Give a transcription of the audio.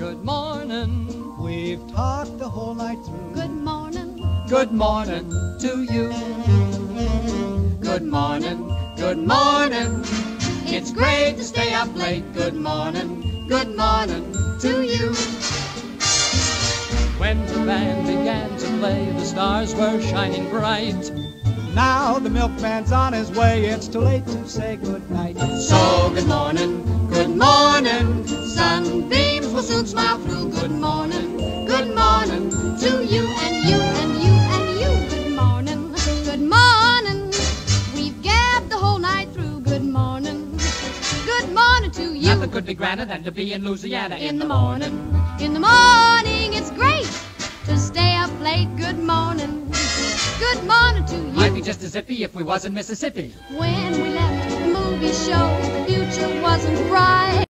Good morning. We've talked the whole night through. Good morning. Good morning to you. Good morning. Good morning. It's great to stay up late. Good morning. Good morning to you. When the band began to play, the stars were shining bright. Now the milkman's on his way. It's too late to say good night. So good morning, good morning. Sunbeams will soon smile through. Good morning to you And you and you and you. Good morning. Good morning. We've gabbed the whole night through. Good morning. Good morning to you. Nothing could be grander than to be in Louisiana In the morning. In the morning, it's great to stay up late. Good morning. Good morning to you. Might be just as iffy if we was in Mississippi. When we left the movie show, the future wasn't bright.